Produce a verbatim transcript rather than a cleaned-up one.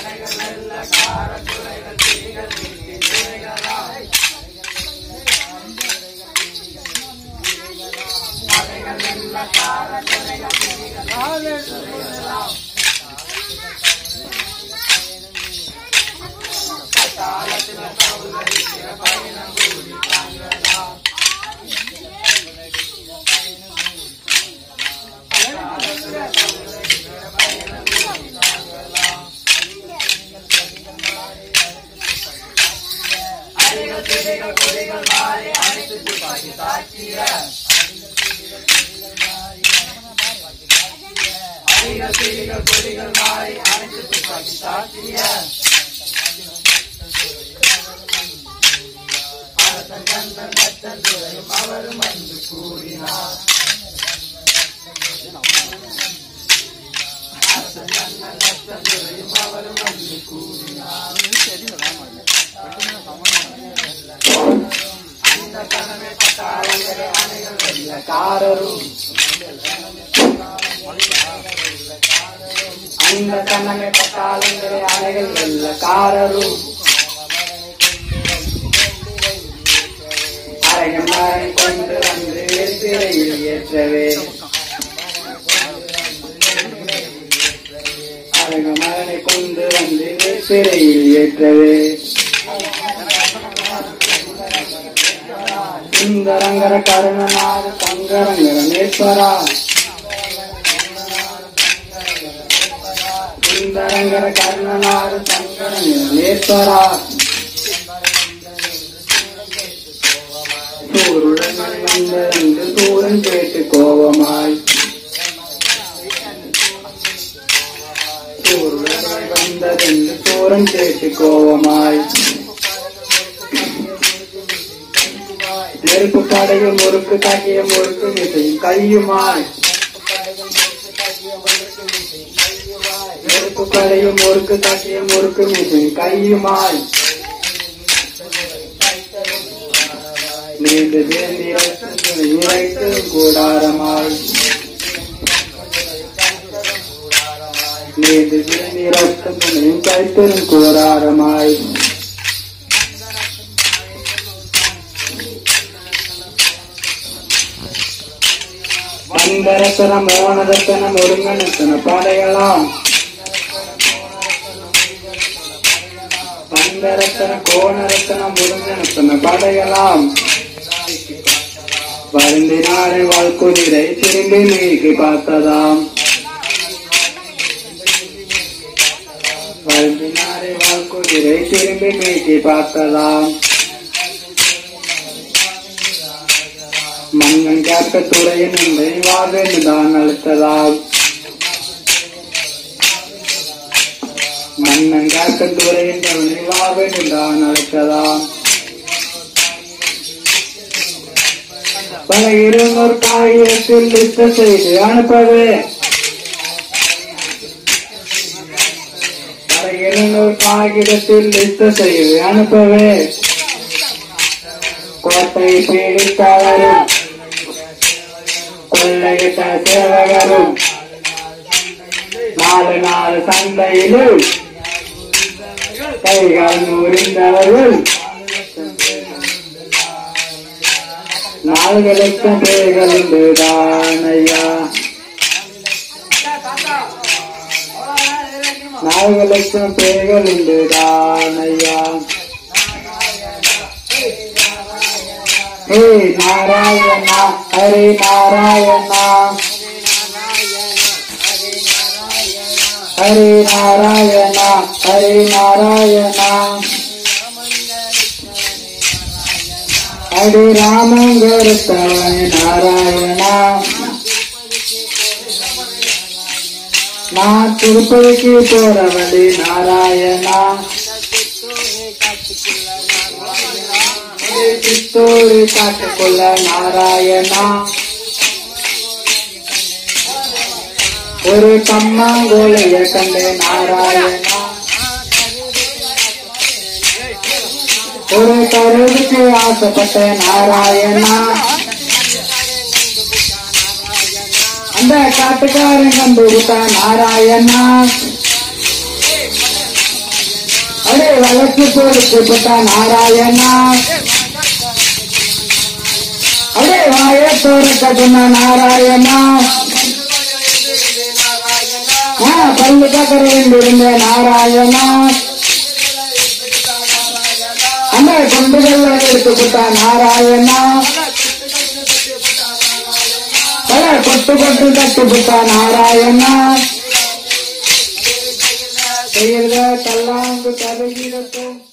கண்ணனை பட்டாளங்களே அலைகள் வெள்ளக்காரரும் அரைகமாரை கொண்டு வந்து சிறையில் ஏற்றவே அரைகமாரை கொண்டு வந்து சிறையில் ஏற்றவே சுந்தரங்கர கருணநாத சங்கரங்கர நேஸ்வரா சுந்தரங்கர கருணநாத சங்கரங்கர நேஸ்வரா சூருடன் வந்தென்று சூரன் கேட்டு கோபமாய் சூருடன் வந்ததென்று சூரன் கேட்டு கோபமாய் நெருப்பு கடையும் முறுக்கு காட்டிய முறுக்கு மிசையும் கையுமாய் நெருப்பு கடையும் முறுக்கு காட்டிய முறுக்கு மிசையும் கையுமாய் நீண்டு நிறைத்து கூடாரமாய் நீண்டு நிறைத்து துணையும் கைத்தரும் கூடாரமாய் வந்தரசன மோனரசன முருங்கனசன பாடையலாம் வந்தரசன கோணரசன முருங்கனசன பாடையலாம் வருந்தினாரை வாழ்குதிரை திரும்பி நீக்கி பார்த்ததாம் வருந்தினாரை வாழ்குதிரை திரும்பி நீக்கி பார்த்ததாம் மன்னன் கேட்க துறையின் என்பதை வாவென்றுதான் அழுத்ததாம் மன்னன் கேட்க துறையின் என்பதை வாவென்றுதான் அழுத்ததாம் பல இருநூறு காகிதத்தில் லிஸ்ட் செய்து அனுப்பவே பல இருநூறு காகிதத்தில் லிஸ்ட் செய்து அனுப்பவே கோட்டை பீடித்தவரும் கொள்ளையிட்ட சேவகரும் நாலு நாலு சந்தையிலும் கைகால் முறிந்தவர்கள் நான்கு லட்சம் பேர்கள் உண்டுதான் ஐயா நான்கு லட்சம் பேர்கள் உண்டுதான் ஐயா ஹே நாராயணா ஹரி நாராயணா ஹரி நாராயணா ஹரி நாராயணா ஹரி ராமங்கருத்தவன் நாராயணா நான் திருப்பதிக்கு போற வழி நாராயணா சித்தூரு காட்டுக்குள்ள நாராயணா ஒரு கம்மாங்கோலைய கண்டு நாராயணா ஒரு கருவுக்கு ஆசைப்பட்ட நாராயணா அந்த காட்டுக்காரன் கண்டு விட்ட நாராயணா அடே வழக்கு கொடுத்து புட்ட நாராயணா அடே வாய தோறக்க சொன்ன நாராயணா பல்லு பக்கர வேண்டியிருந்த நாராயணா அந்த கொண்டுகள் எடுத்து புட்ட நாராயணா பல கொட்டு கொட்டு தட்டு புட்ட நாராயணா செய்யறத கல்லாங்கு தருகிறோம்.